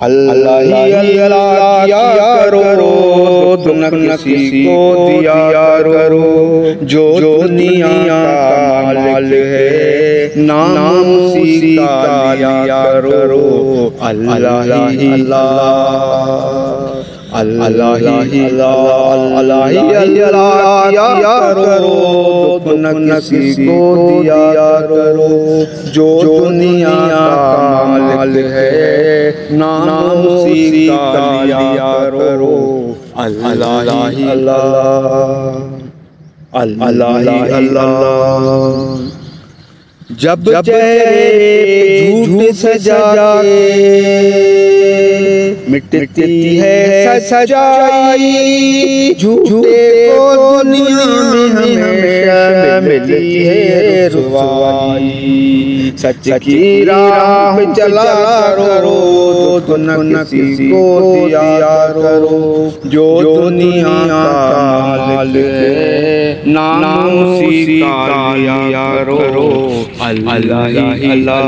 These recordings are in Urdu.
اللہ ہی اللہ کیا کرو، تم نہ کسی کو دیا کرو، جو دنیا کا مال ہے نام اسی کا لیا کرو۔ اللہ ہی اللہ ہی اللہ کیا کرو، تم نہ کسی کو دیا کرو، جو دنیا کا مال ہے نام اسی کا لیا کرو۔ اللہ ہی اللہ جب چہرے جھوٹ سجائے مٹتی ہے سچائی، جھوٹے کو دنیا میں ہمیشہ ملتی ہے رسوائی، سچ کی راہ چلا کرو، تم نہ کسی کو دیا کرو، جو دنیا کا مال ہے نام اسی کا لیا کرو۔ اللہ ہی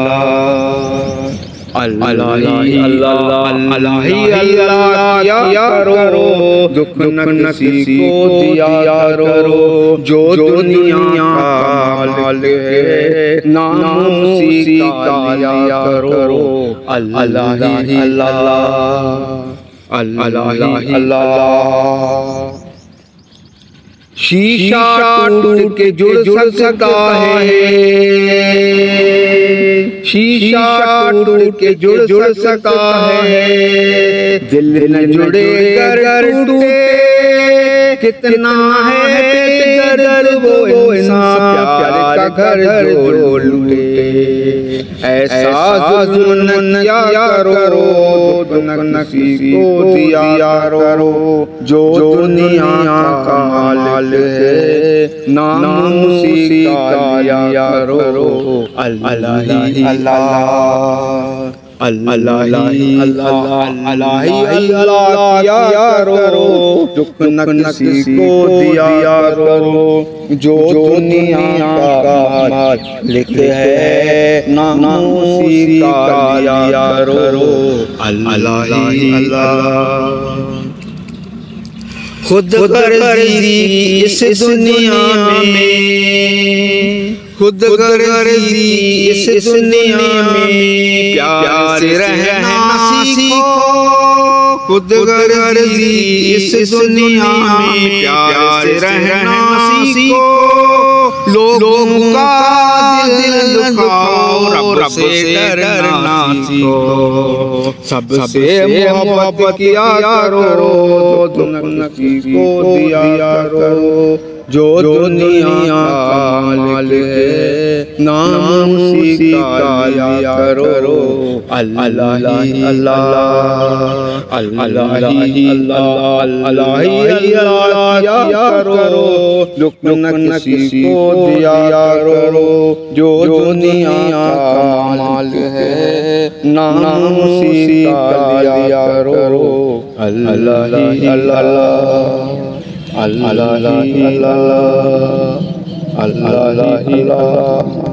اللہ کیا کرو، دکھ نہ کسی کو دیا کرو، جو دنیا کا مال ہے نام اسی کا لیا کرو۔ اللہ ہی اللہ شیشہ ٹوٹ کے جڑ سکتا ہے، شیشہ ٹوٹ کے جڑ سکتا ہے، دل نہ جڑے گر ٹوٹے، کتنا ہے درد وہ انسان پیار کا گھر جو لوٹے، ایسا ظلم کیا کرو، تم نہ کسی کو دیا کرو، جو دنیا کا مال ہے نام اسی کا لیا کرو۔ اللہ ہی اللہ کیا کرو، دکھ نہ کسی کو دیا کرو، جو دنیا کا مالک ہے نام اسی کا لیا کرو۔ اللہ ہی خود غرضی اس دنیا میں، خود غرضی اس دنیا میں، پیار سے رہنا سیکھو، خود غرضی اس دنیا میں، پیار سے رہنا سیکھو، لوگوں کا دل دکھاؤ، رب سے ڈرنا سیکھو، سب سے محبت کیا کرو، تم نہ کسی کو دیا کرو، جو دنیا کا مال ہے نام اسی کا لیا کرو۔ اللہ ہی اللہ کیا کرو، دکھ نہ کسی کو دیا کرو، جو دنیا کا مال ہے نام اسی کا لیا کرو۔ اللہ ہی اللہ